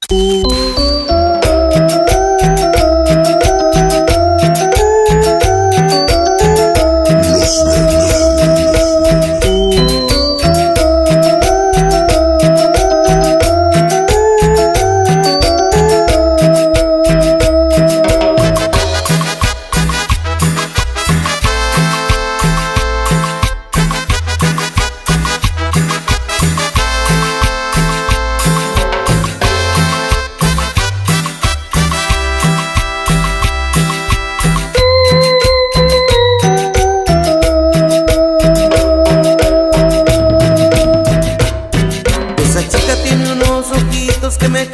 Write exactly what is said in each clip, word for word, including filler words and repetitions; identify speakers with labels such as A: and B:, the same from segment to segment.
A: Que me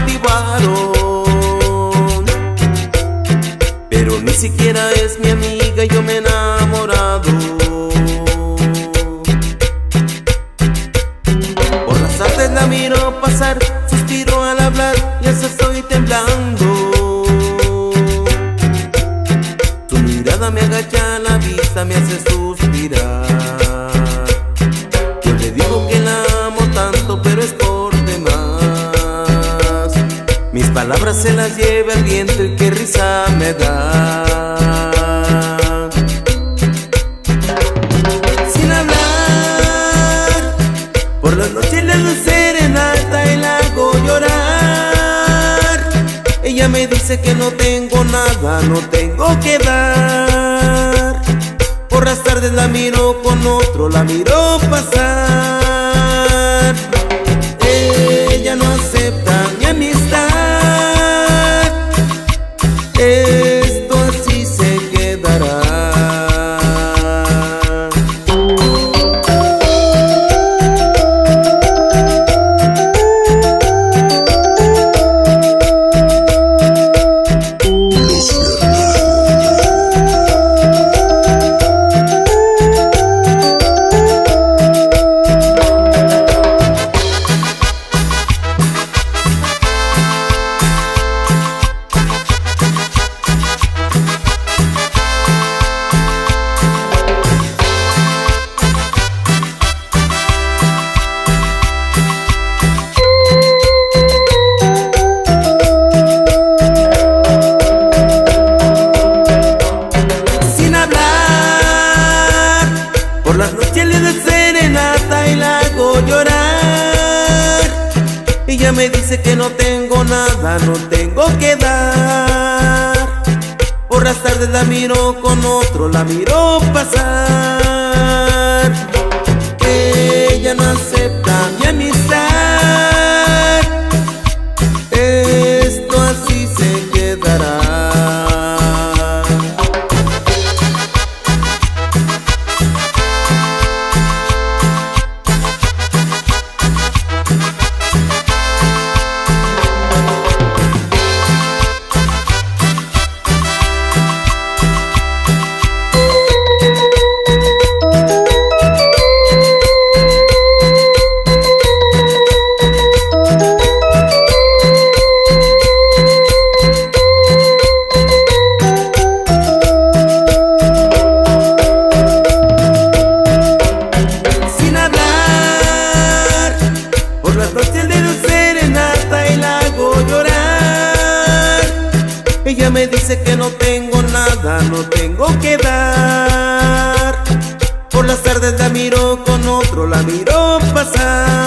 A: cautivaron, pero ni siquiera es mi amiga y yo me he enamorado. Por las tardes la miro pasar, suspiro al hablar y hasta estoy temblando. Tu mirada me agacha la vista, me hace suspirar. Yo le digo que la amo tanto, pero es por demás. Mis palabras se las lleva el viento y qué risa me da. Sin hablar, por las noches le doy serenata y la hago llorar. Ella me dice que no tengo nada, no tengo que dar. Por las tardes la miro con otro, la miro pasar. Ella no acepta mi amistad. Esto así se quedará. Por las noches le doy serenata y la hago llorar. Ella me dice que no tengo nada, no tengo que dar. Por las tardes la miro con otro, la miro pasar. Ella no acepta mi amistad. Esto así se quedará. Ella me dice que no tengo nada, no tengo que dar. Por las tardes la miro con otro, la miro pasar.